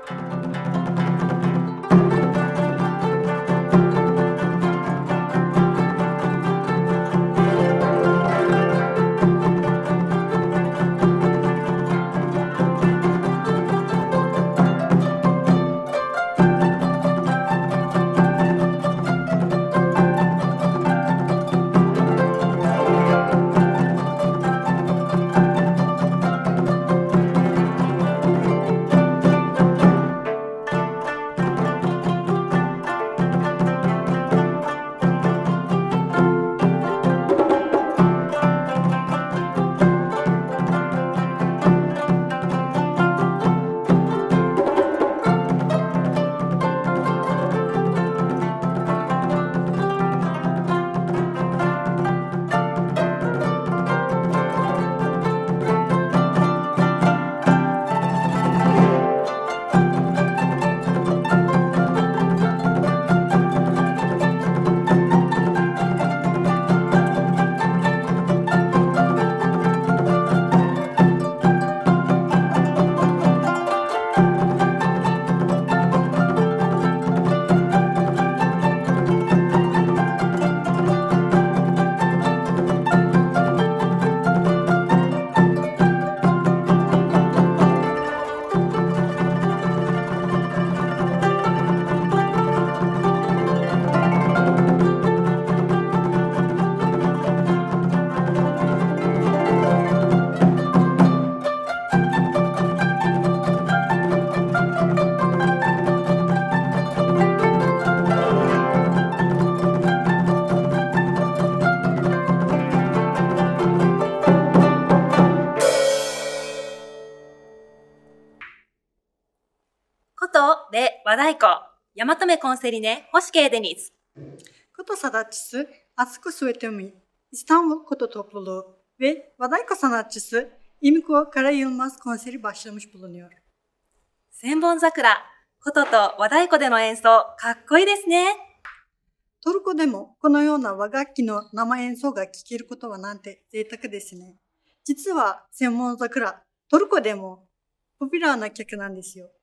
で和太鼓、야마토메 konserine hoş geldiniz. Koto sanatçısı Atsuko Suetomi, İstanbul Koto Topluluğu ve Wadayko sanatçısı Emiko Karayılmaz konseri başlamış bulunuyor. 千本桜、琴と和太鼓での演奏、かっこいいですね。 トルコでもこのような和楽器の生演奏が聴けることはなんて贅沢ですね。実は千本桜、トルコでもポピュラーな曲なんですよ。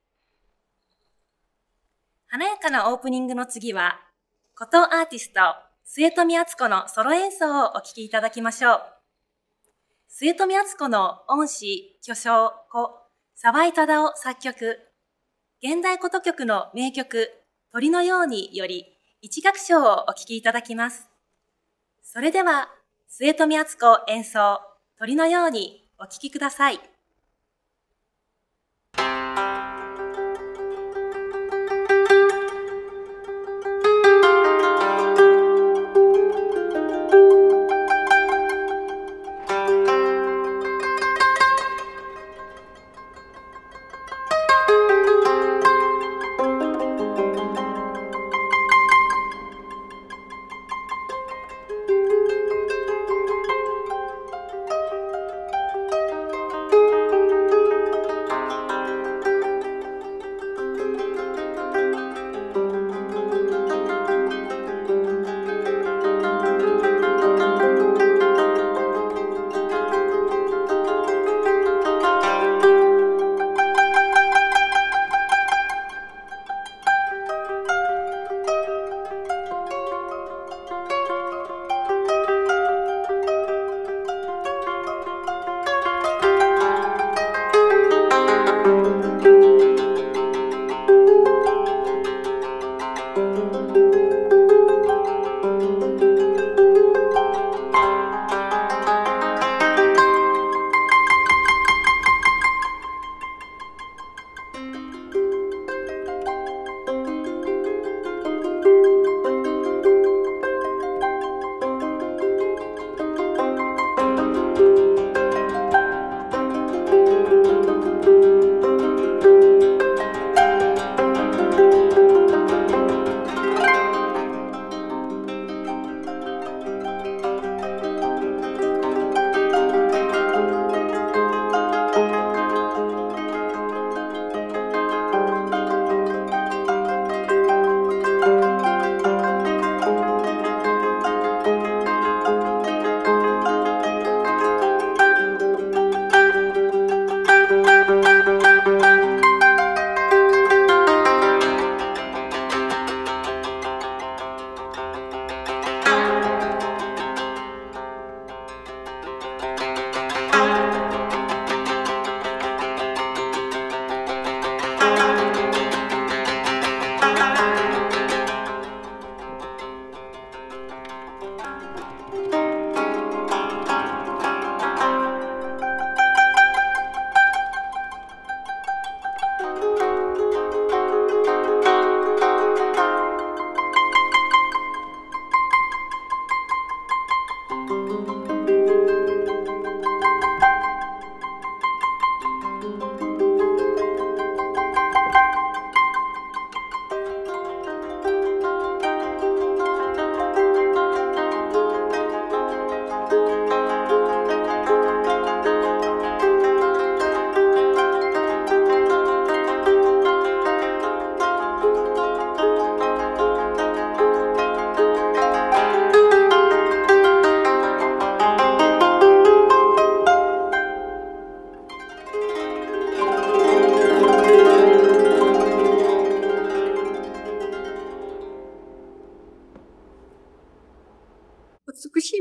華やかなオープニングの次は、琴アーティスト、末富敦子のソロ演奏をお聴きいただきましょう。末富敦子の恩師、巨匠、故、沢井忠夫作曲、現代琴曲の名曲、鳥のようにより、一楽章をお聴きいただきます。それでは、末富敦子演奏、鳥のようにお聴きください。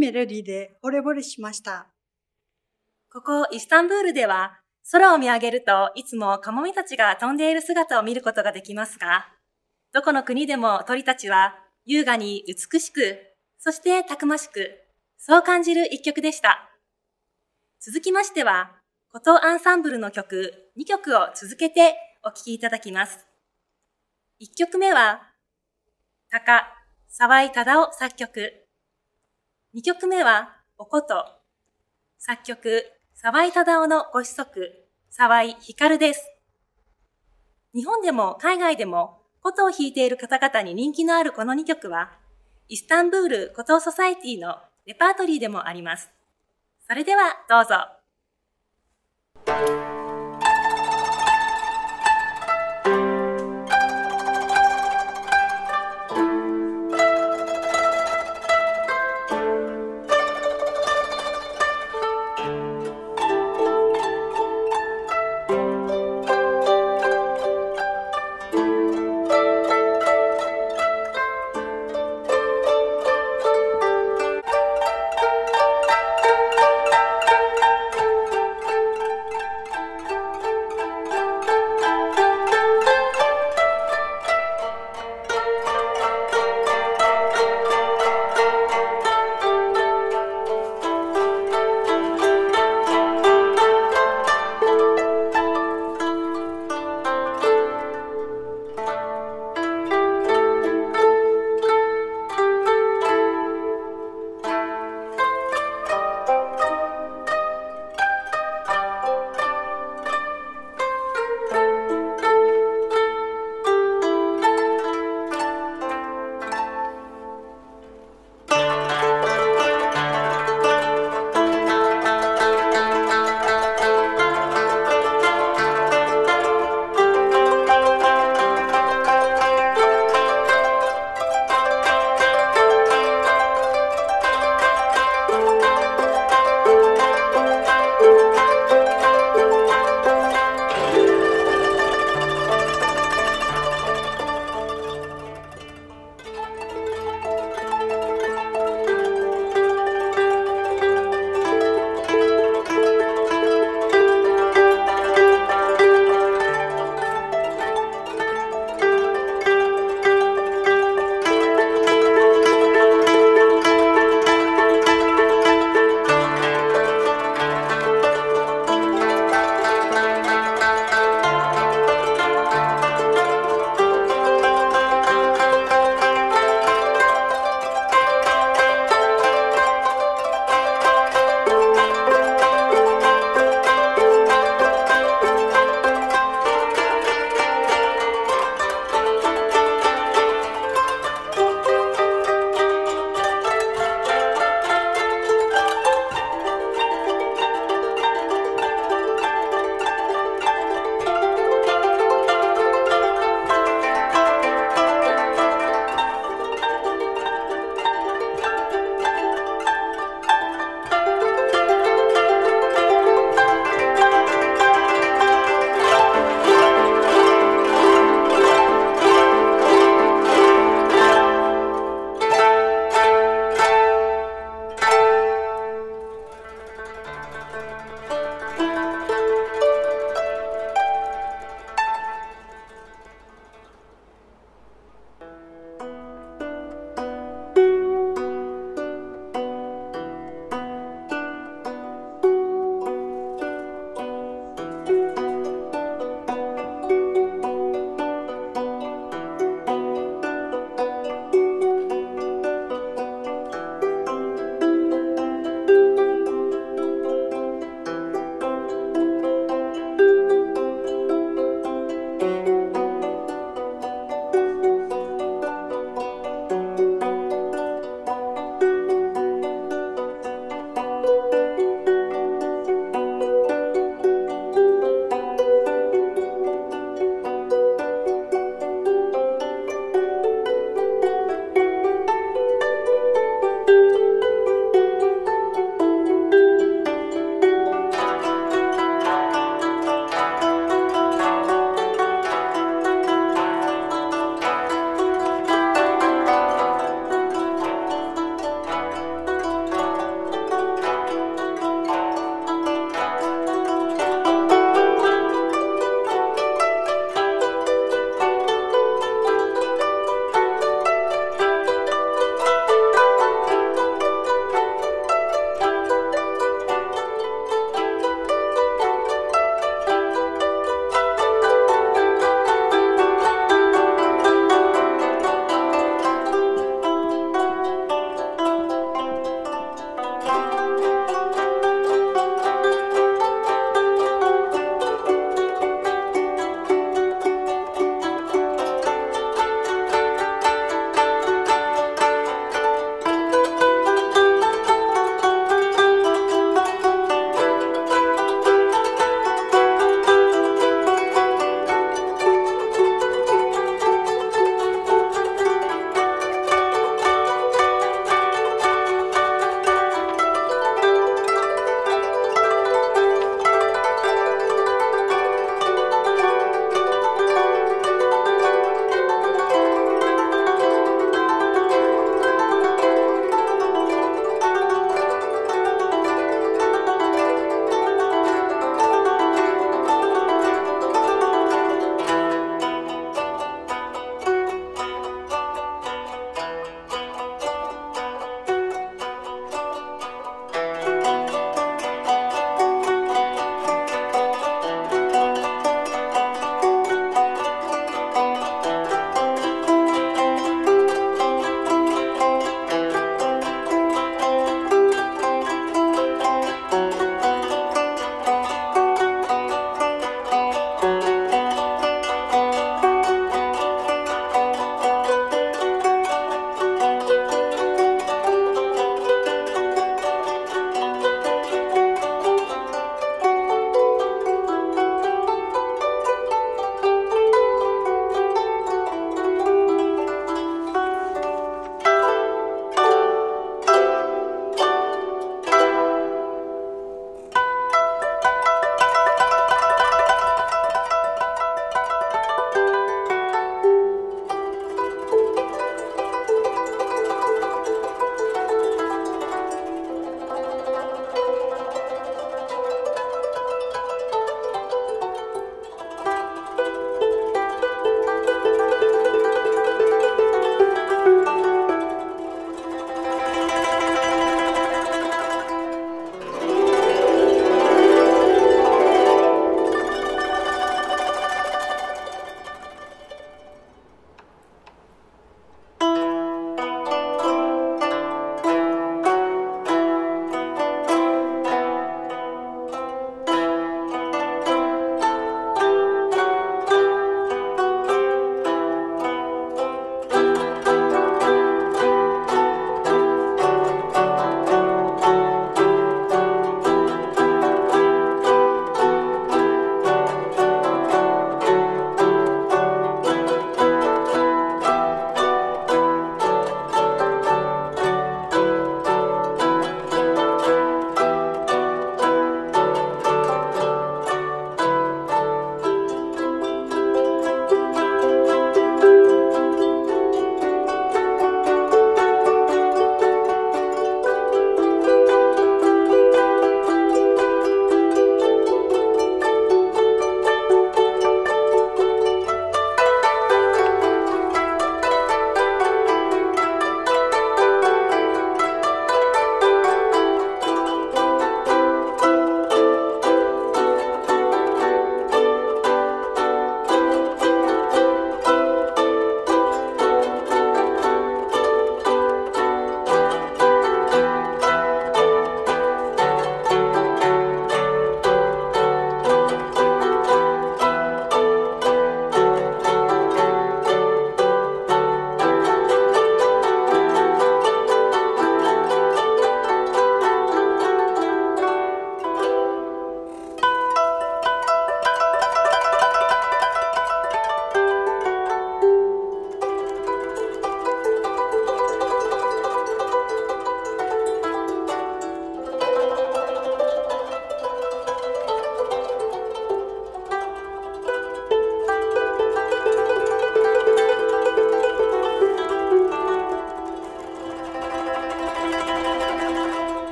メロディーで惚れ惚れしました。 ここイスタンブールでは、空を見上げるといつもカモメたちが飛んでいる姿を見ることができますが、どこの国でも鳥たちは優雅に美しく、そしてたくましく、そう感じる一曲でした。続きましては、コトアンサンブルの曲2曲を続けてお聴きいただきます。1曲目は、沢井忠夫作曲。2曲目は、おこと。作曲、沢井忠夫のご子息、沢井光です。日本でも海外でも、琴を弾いている方々に人気のあるこの2曲は、イスタンブールコトソサエティのレパートリーでもあります。それではどうぞ。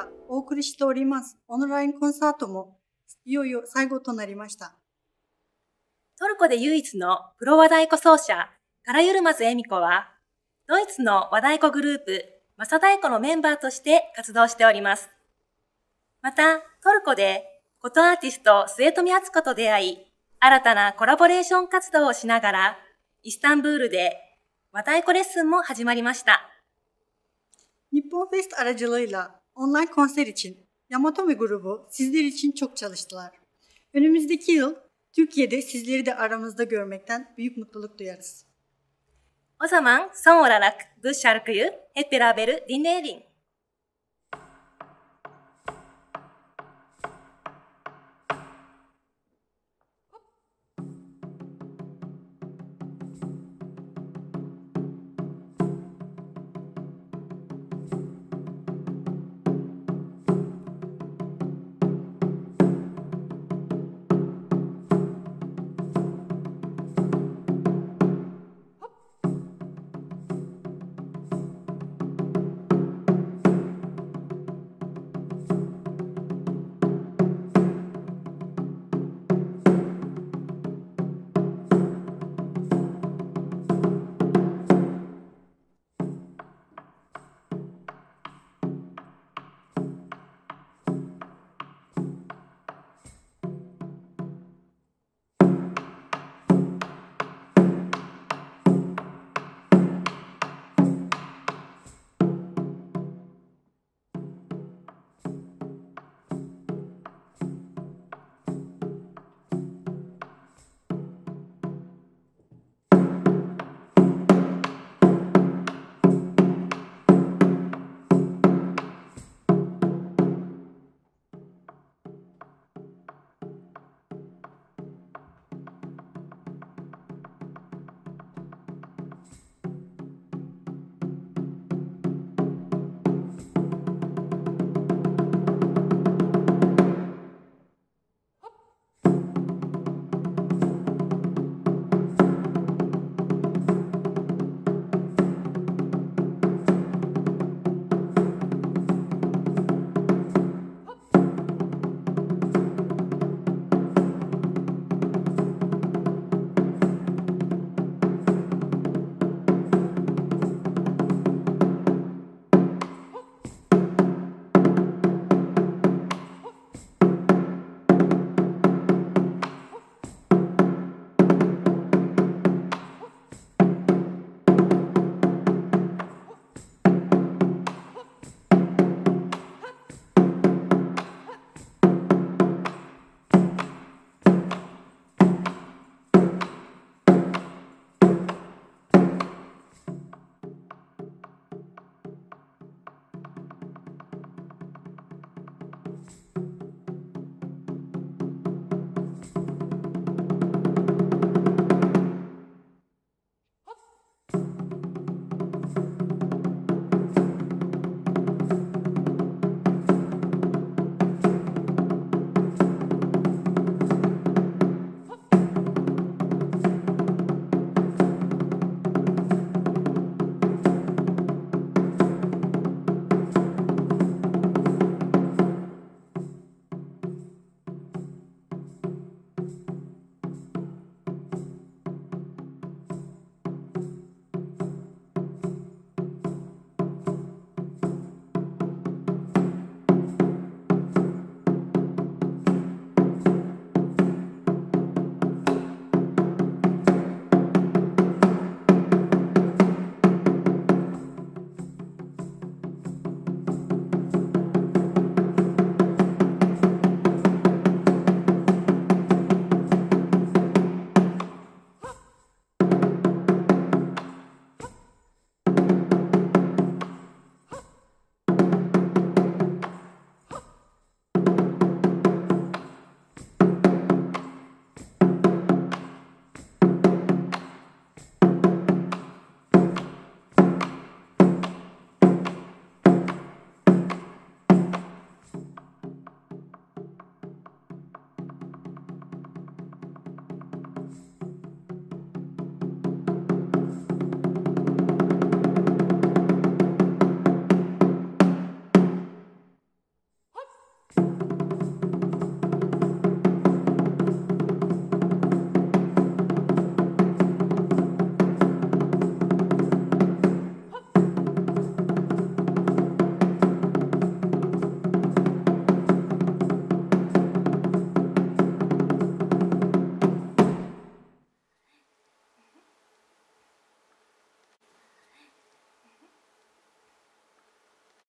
からお送りしておりますオンラインコンサートもいよいよ最後となりました。 トルコで唯一のプロ和太鼓奏者、カラユルマズエミコは、ドイツの和太鼓グループ、マサ太鼓のメンバーとして活動しております。また、トルコでコトアーティスト末富敦子と出会い、新たなコラボレーション活動をしながら、イスタンブールで和太鼓レッスンも始まりました。 Nippon Fest aracılığıyla online konser için YAMATOME grubu sizler için çok çalıştılar. Önümüzdeki yıl Türkiye'de sizleri de aramızda görmekten büyük mutluluk duyarız. O zaman son olarak bu şarkıyı hep beraber dinleyelim.